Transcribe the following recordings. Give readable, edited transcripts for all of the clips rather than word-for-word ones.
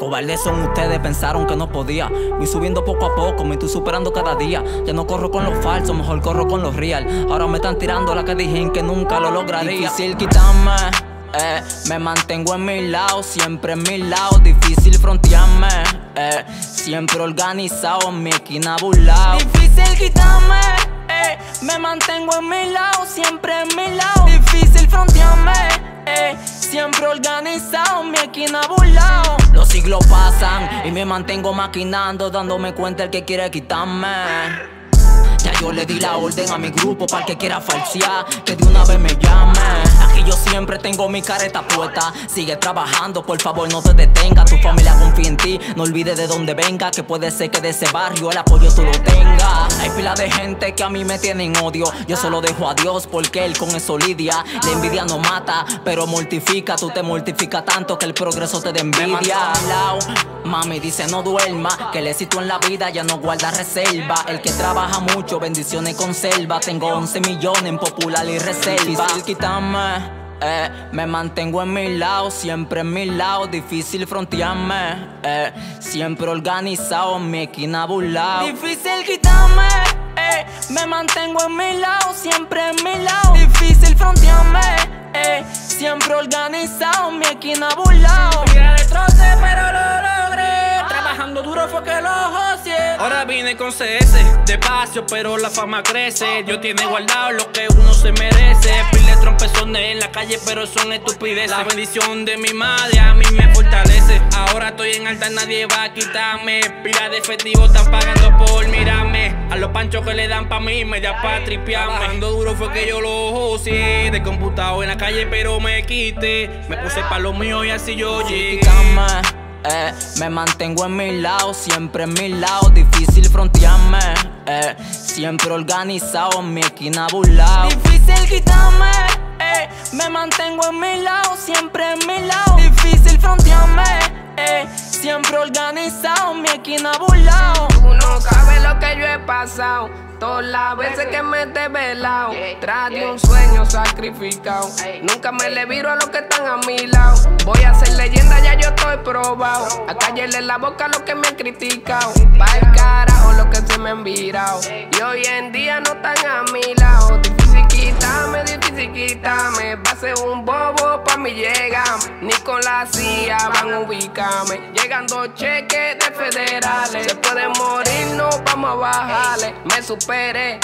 Cobardes son ustedes, pensaron que no podía. Voy subiendo poco a poco, me estoy superando cada día. Ya no corro con los falsos, mejor corro con los real. Ahora me están tirando la que dije que nunca lo lograría. Difícil quitarme, me mantengo en mi lado, siempre en mi lado. Difícil frontearme, siempre organizado, en mi esquina burlado. Difícil quitarme, me mantengo en mi lado, siempre en mi lado. Difícil frontearme, siempre organizado, en mi esquina burlado. Los siglos pasan y me mantengo maquinando, dándome cuenta el que quiere quitarme. Ya yo le di la orden a mi grupo para el que quiera falsear, que de una vez me llame. Aquí yo siempre tengo mi careta puesta. Sigue trabajando, por favor no te detengas. Tu familia confía en ti, no olvides de dónde venga, que puede ser que de ese barrio el apoyo tú lo tengas. Hay pila de gente que a mí me tienen odio. Yo solo dejo a Dios porque Él con eso lidia. La envidia no mata, pero mortifica. Tú te mortificas tanto que el progreso te da envidia. Mami dice no duerma, que el éxito en la vida ya no guarda reserva. El que trabaja mucho, bendiciones conserva. Tengo 11 millones en popular y reserva. Difícil quitarme, me mantengo en mi lado, siempre en mi lado. Difícil frontearme, siempre organizado, en mi esquina burlado. Difícil quitarme, me mantengo en mi lado, siempre en mi lado. Difícil frontearme, siempre organizado, en mi esquina burlado. Mira de troce pero lo logré, trabajando duro fue que lo joseé. Ahora vine con CS, despacio pero la fama crece. Dios tiene guardado lo que uno se merece. Pile trompezones en la calle pero son estupideces. La bendición de mi madre a mí me fortalece. Ahora estoy en alta, nadie va a quitarme. Pila de efectivo están pagando por mirarme. A los panchos que le dan pa' mí, media pa' tripearme. Trabajando duro fue que yo lo joseé. De computado en la calle pero me quité. Me puse pa' lo mío y así yo llegué. Me mantengo en mi lado, siempre en mi lado. Difícil frontearme, siempre organizado, en mi esquina burlado. Difícil quitarme, me mantengo en mi lado, siempre en mi lado. Difícil frontearme, siempre organizado, en mi esquina burlado. Tú no sabes lo que yo he pasado, todas las veces que me he desvelado, tras de un sueño sacrificado. Nunca me le viro a los que están a mi lado. Voy a ser leyenda, ya yo estoy probado. A callarle la boca a los que me han criticado. Pa' el carajo los que se me han virado, y hoy en día no están a mi lado. Difícil quitarme, va a ser un bobo pa' mi llega. Ni con la CIA van a ubicarme. Llegando cheques de federales, se pueden morir, no vamos a bajarle. Me superé,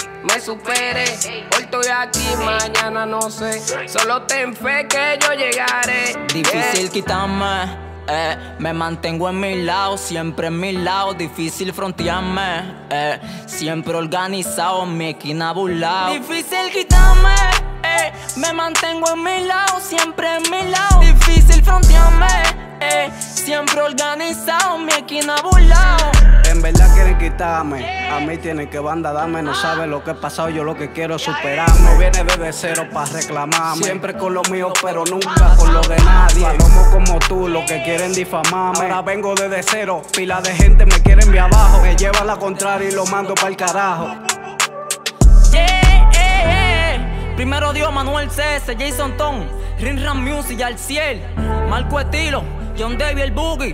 hoy estoy aquí, mañana no sé. Solo ten fe que yo llegaré. Difícil quitarme, me mantengo en mi lado, siempre en mi lado. Difícil frontearme, siempre organizado, en mi esquina burlado. Difícil quitarme, me mantengo en mi lado, siempre en mi lado. Difícil frontearme, siempre organizado, en mi esquina burlado. En verdad quieren quitarme, a mí tienen que banda darme. No saben lo que he pasado, yo lo que quiero es superarme. No viene desde cero pa' reclamarme, siempre con lo mío pero nunca con lo de nadie. Palomos como tú, los que quieren difamarme. Ahora vengo desde cero, pila de gente me quiere enviar abajo. Me lleva a la contraria y lo mando pa'l carajo. Primero Dios, Manuel CS, Jason Ton, Rinran Music y Alciel, Marco Estilo, John Davey el Boogie.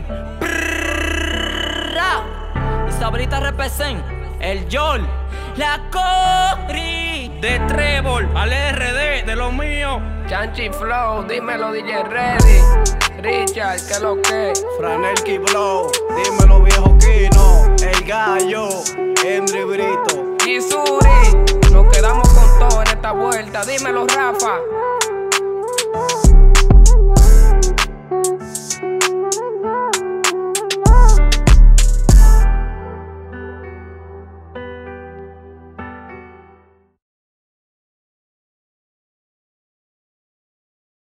Sabrita represent, el Yol, la Cori. De Trébol al RD, de lo mío. Chanchi Flow, dímelo DJ Ready. Richard, que lo que. Franelki Blow, dímelo viejo Kino. El Gallo, Henry Brito y Suri. Nos quedamos con todo en esta vuelta, dímelo Rafa.